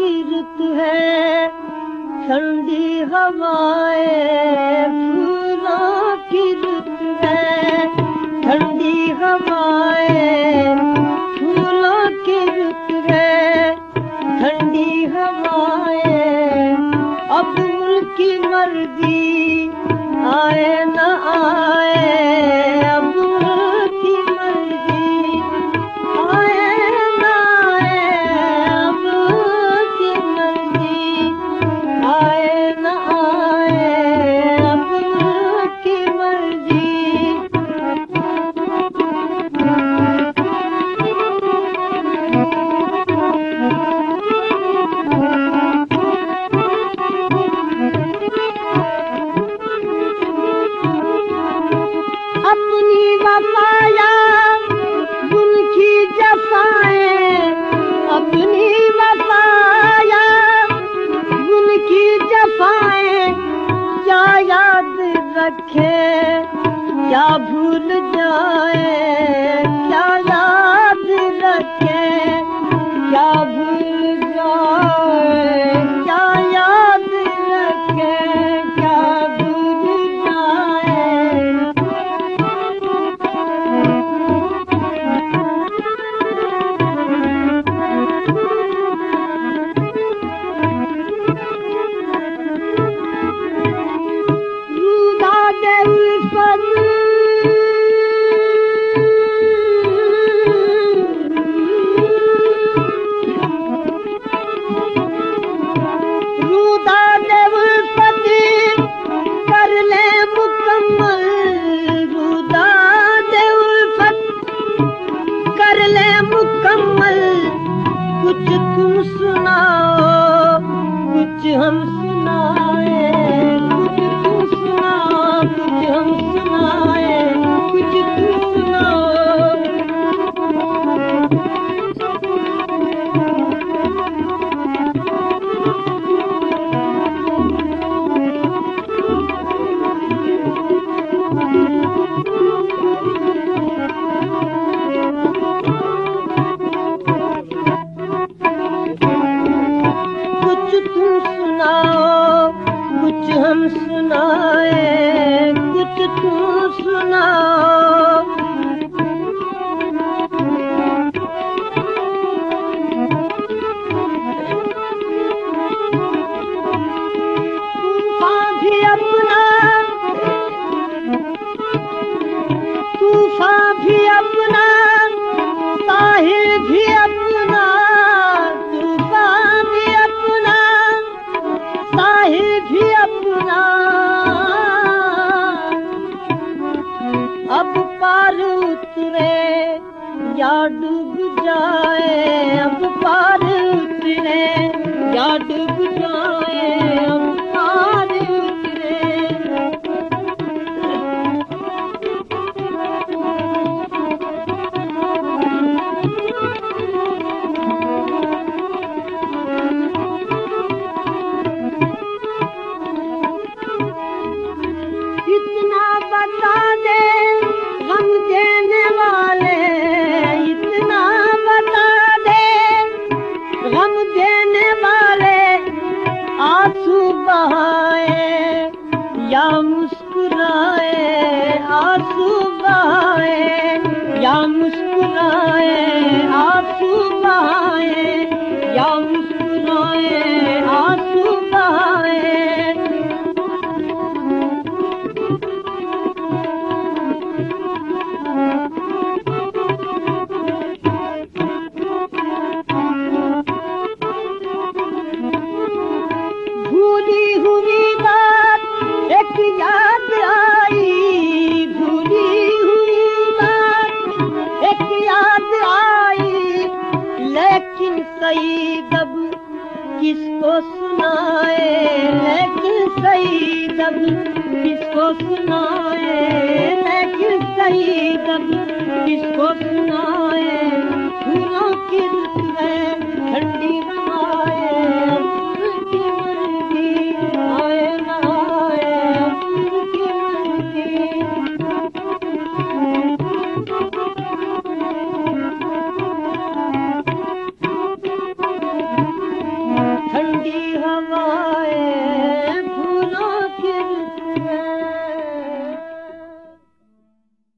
की रुत है, ठंडी हवाएं फूलों की रुत है, ठंडी हवाएं फूलों की रुत है, ठंडी हवाएं। अब उनकी मर्जी आए न आए, अब उनकी मर्जी आए न आए, अब उनकी मर्जी आए न आए, अब उनकी मर्जी। अपनी वफाया उनकी जफाएं, अपनी वफाया उनकी जफाएं, क्या याद रखे क्या भूल जाए, क्या याद रखे क्या भूल जाए, क्या याद रखे क्या भूल जाए। कुछ तुम सुनाओ कुछ हम सुनाए, कुछ तुम सुनाओ कुछ हम सुनाए, कुछ तुम सुनाओ। कुछ हम सुनाए, कुछ तुम सुनाओ। तूफान भी अपना, तूफान भी अपना, साहिल भी अपना, तूफान भी अपना, साहिल भी अपना। अब पार उतरे या डूब जाए, अब पार उतरे या डूब जाए, अब पार उतरे। इतना बता दे गम देने वाले, इतना बता दे गम देने वाले, आंसू बहाए या मुस्कुराए, आंसू बहाए या मुस्कुराए, आंसू बहाए या मुस्कुराए, आंसू बहाए। भूली हुई बात एक याद आई, भूली हुई बात एक याद आई, लेकिन सही दब किसको सुनाए, लेकिन सही दब किसको सुनाए, लेकिन सही दब किसको सुनाए। फूलों की रुत है, ठंडी